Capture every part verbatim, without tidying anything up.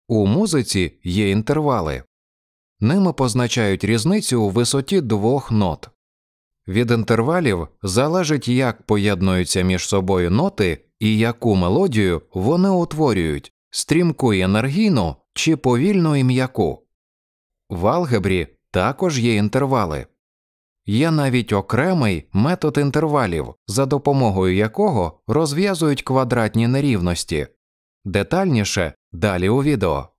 У музиці є інтервали. Ними позначають різницю у висоті двох нот. Від інтервалів залежить, як поєднуються між собою ноти і яку мелодію вони утворюють – стрімку і енергійну чи повільну і м'яку. В алгебрі також є інтервали. Є навіть окремий метод інтервалів, за допомогою якого розв'язують квадратні нерівності. Детальніше далі у відео.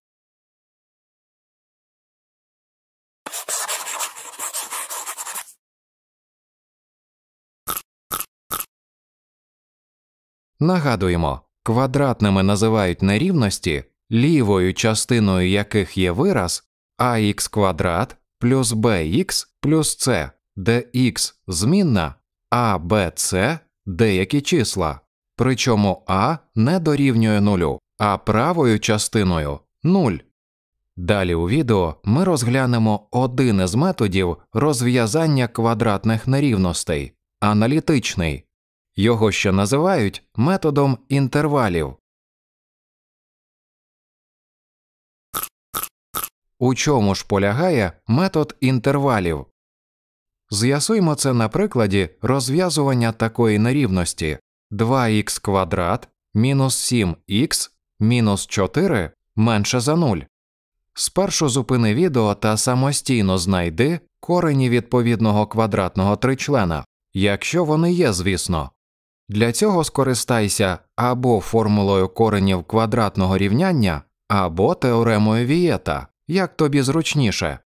Нагадуємо, квадратними називають нерівності, лівою частиною яких є вираз ах квадрат плюс bx плюс c, де x – змінна, а b, c – деякі числа, причому а не дорівнює нулю, а правою частиною – нуль. Далі у відео ми розглянемо один із методів розв'язання квадратних нерівностей – аналітичний. Його ще називають методом інтервалів. У чому ж полягає метод інтервалів? З'ясуймо це на прикладі розв'язування такої нерівності два х квадрат мінус сім х мінус чотири менше за нуль. Спершу зупини відео та самостійно знайди корені відповідного квадратного тричлена, якщо вони є, звісно. Для цього скористайся або формулою коренів квадратного рівняння, або теоремою Вієта, як тобі зручніше.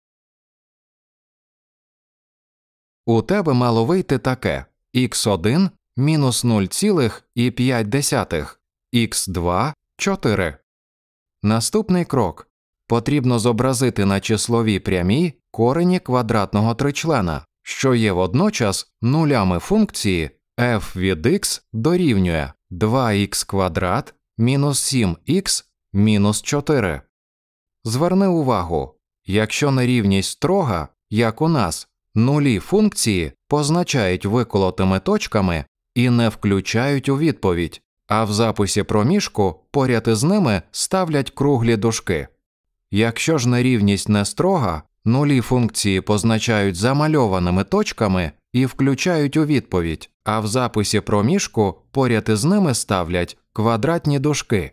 У тебе мало вийти таке: х один – мінус нуль цілих п'ять десятих, х два – чотири. Наступний крок. Потрібно зобразити на числовій прямій корені квадратного тричлена, що є водночас нулями функції f від x дорівнює два х квадрат мінус сім х мінус чотири. Зверни увагу, якщо нерівність строга, як у нас, нулі функції позначають виколотими точками і не включають у відповідь, а в записі проміжку поряд із ними ставлять круглі дужки. Якщо ж нерівність не строга, нулі функції позначають замальованими точками і включають у відповідь, а в записі проміжку поряд із ними ставлять квадратні дужки.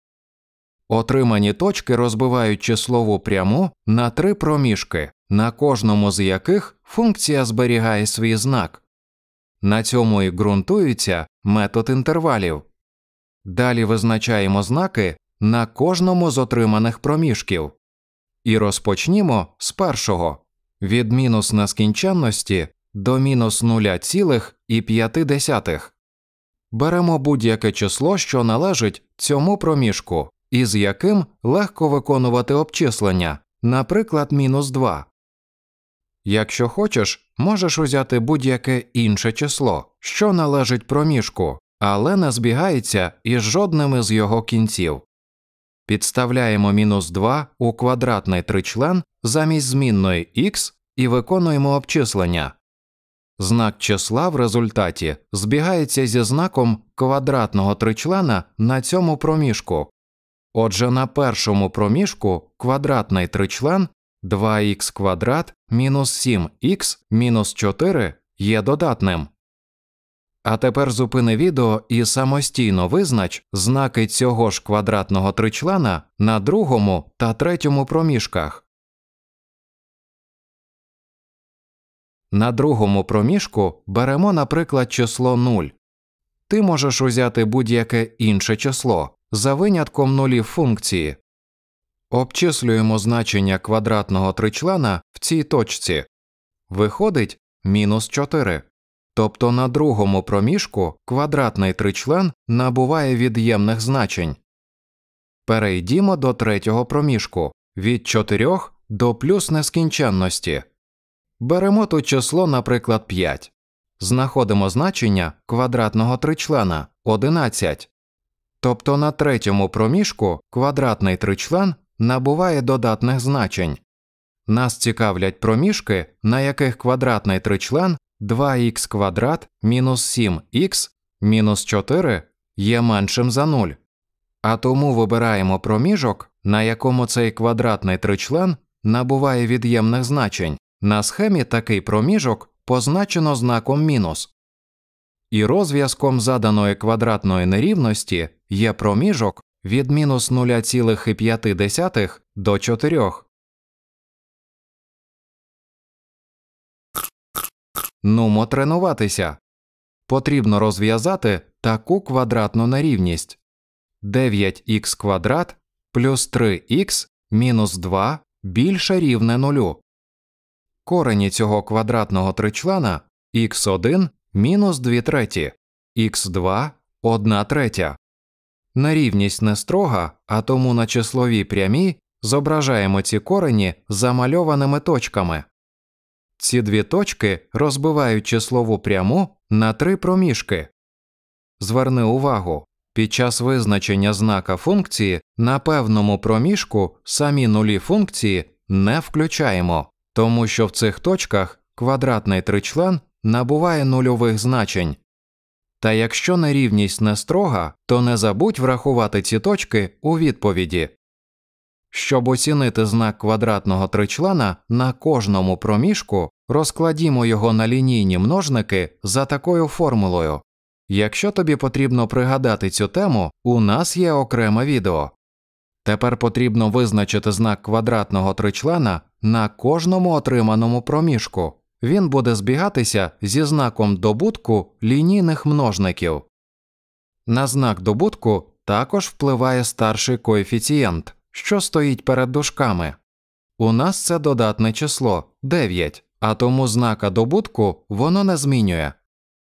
Отримані точки розбивають числову пряму на три проміжки, на кожному з яких функція зберігає свій знак. На цьому і ґрунтується метод інтервалів. Далі визначаємо знаки на кожному з отриманих проміжків. І розпочнімо з першого – від мінус нескінченності до мінус нуля цілих п'ять десятих. Беремо будь-яке число, що належить цьому проміжку, і з яким легко виконувати обчислення, наприклад, мінус два. Якщо хочеш, можеш узяти будь-яке інше число, що належить проміжку, але не збігається із жодним із його кінців. Підставляємо мінус два у квадратний тричлен замість змінної х і виконуємо обчислення. Знак числа в результаті збігається зі знаком квадратного тричлена на цьому проміжку. Отже, на першому проміжку квадратний тричлен два х квадрат мінус сім х мінус чотири є додатним. А тепер зупини відео і самостійно визнач знаки цього ж квадратного тричлена на другому та третьому проміжках. На другому проміжку беремо, наприклад, число нуль. Ти можеш узяти будь-яке інше число, за винятком нулів функції. Обчислюємо значення квадратного тричлена в цій точці. Виходить мінус чотири. Тобто на другому проміжку квадратний тричлен набуває від'ємних значень. Перейдімо до третього проміжку – від чотирьох до плюс нескінченності. Беремо тут число, наприклад, п'ять. Знаходимо значення квадратного тричлена – одинадцять. Тобто на третьому проміжку квадратний тричлен набуває додатних значень. Нас цікавлять проміжки, на яких квадратний тричлен два х квадрат мінус сім х мінус чотири є меншим за нуль. А тому вибираємо проміжок, на якому цей квадратний тричлен набуває від'ємних значень. На схемі такий проміжок позначено знаком мінус. І розв'язком заданої квадратної нерівності є проміжок від мінус нуля цілих п'ять десятих до чотирьох. Нумо тренуватися. Потрібно розв'язати таку квадратну нерівність. дев'ять х квадрат плюс три х мінус два більше рівне нулю. Корені цього квадратного тричлена х один мінус дві треті, х два – одна третя. Нерівність не строга, а тому на числовій прямій зображаємо ці корені замальованими точками. Ці дві точки розбивають числову пряму на три проміжки. Зверни увагу, під час визначення знака функції на певному проміжку самі нулі функції не включаємо, тому що в цих точках квадратний тричлен набуває нульових значень. Та якщо нерівність не строга, то не забудь врахувати ці точки у відповіді. Щоб оцінити знак квадратного тричлена на кожному проміжку, розкладімо його на лінійні множники за такою формулою. Якщо тобі потрібно пригадати цю тему, у нас є окреме відео. Тепер потрібно визначити знак квадратного тричлена на кожному отриманому проміжку. Він буде збігатися зі знаком добутку лінійних множників. На знак добутку також впливає старший коефіцієнт, що стоїть перед дужками. У нас це додатне число – дев'ять, а тому знака добутку воно не змінює.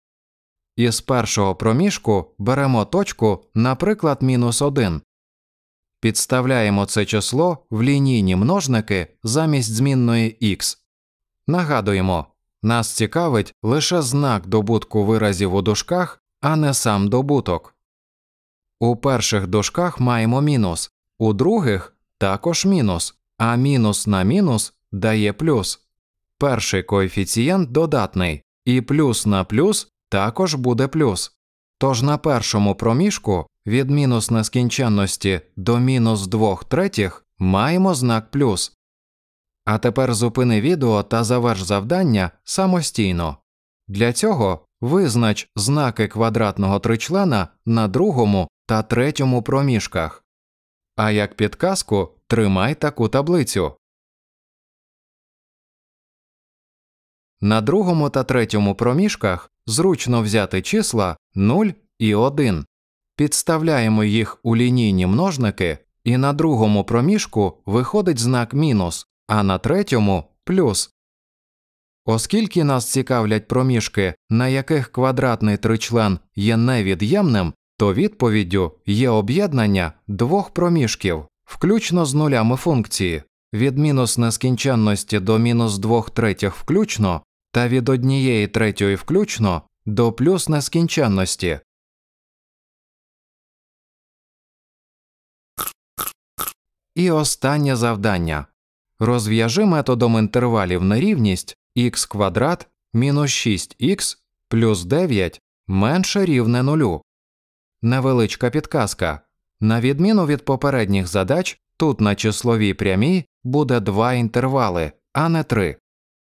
Із першого проміжку беремо точку, наприклад, мінус один. Підставляємо це число в лінійні множники замість змінної х. Нагадуємо, нас цікавить лише знак добутку виразів у дужках, а не сам добуток. У перших дужках маємо мінус, у других також мінус, а мінус на мінус дає плюс. Перший коефіцієнт додатний, і плюс на плюс також буде плюс. Тож на першому проміжку від мінус нескінченності до мінус двох третіх маємо знак плюс. А тепер зупини відео та заверш завдання самостійно. Для цього визнач знаки квадратного тричлена на другому та третьому проміжках. А як підказку тримай таку таблицю. На другому та третьому проміжках зручно взяти числа нуль і один. Підставляємо їх у лінійні множники, і на другому проміжку виходить знак мінус, а на третьому – плюс. Оскільки нас цікавлять проміжки, на яких квадратний тричлен є невід'ємним, то відповіддю є об'єднання двох проміжків, включно з нулями функції, від мінус нескінченності до мінус двох третіх включно, та від однієї третьої включно до плюс нескінченності. І останнє завдання. Розв'яжи методом інтервалів нерівність х квадрат мінус шість х плюс дев'ять менше рівне нулю. Невеличка підказка. На відміну від попередніх задач, тут на числовій прямій буде два інтервали, а не три.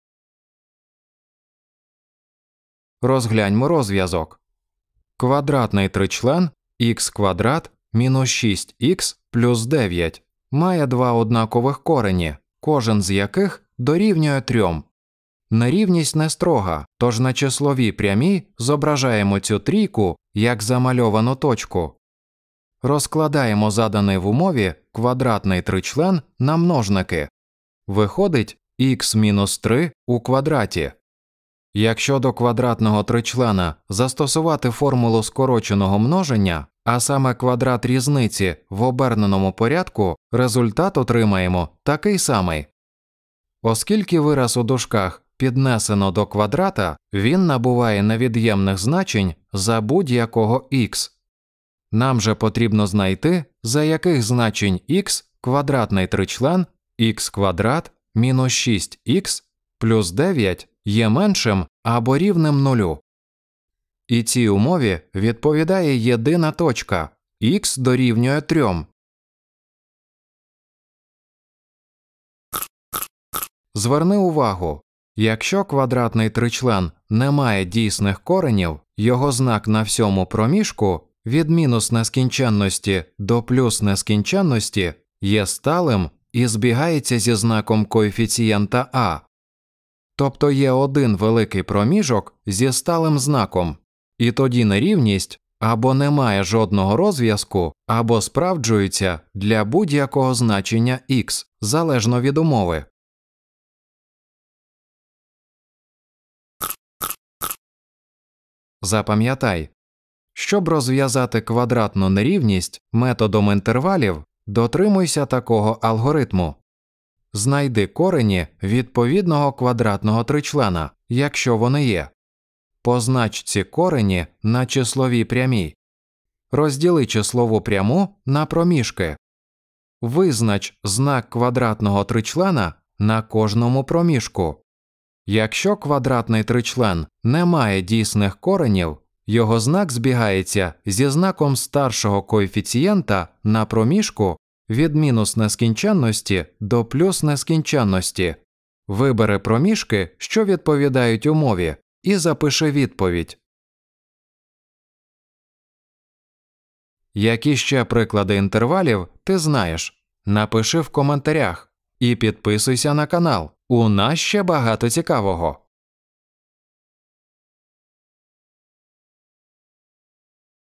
Розгляньмо розв'язок. Квадратний тричлен х квадрат мінус шість х плюс дев'ять має два однакових корені, кожен з яких дорівнює трьом. Нерівність не строга, тож на числовій прямій зображаємо цю трійку як замальовану точку. Розкладаємо заданий в умові квадратний тричлен на множники. Виходить х мінус три у квадраті. Якщо до квадратного тричлена застосувати формулу скороченого множення, а саме квадрат різниці в оберненому порядку, результат отримаємо такий самий. Оскільки вираз у дужках піднесено до квадрата, він набуває невід'ємних значень за будь-якого х. Нам же потрібно знайти, за яких значень х квадратний тричлен х квадрат мінус шість х плюс дев'ять є меншим або рівним нулю. І цій умові відповідає єдина точка – х дорівнює трьом. Зверни увагу, якщо квадратний тричлен не має дійсних коренів, його знак на всьому проміжку від мінус нескінченності до плюс нескінченності є сталим і збігається зі знаком коефіцієнта А. Тобто є один великий проміжок зі сталим знаком, і тоді нерівність або не має жодного розв'язку, або справджується для будь-якого значення х, залежно від умови. Запам'ятай, щоб розв'язати квадратну нерівність методом інтервалів, дотримуйся такого алгоритму. Знайди корені відповідного квадратного тричлена, якщо вони є. Познач ці корені на числовій прямій. Розділи числову пряму на проміжки. Визнач знак квадратного тричлена на кожному проміжку. Якщо квадратний тричлен не має дійсних коренів, його знак збігається зі знаком старшого коефіцієнта на проміжку від мінус нескінченності до плюс нескінченності. Вибери проміжки, що відповідають умові, і запиши відповідь. Які ще приклади інтервалів ти знаєш? Напиши в коментарях. І підписуйся на канал. У нас ще багато цікавого.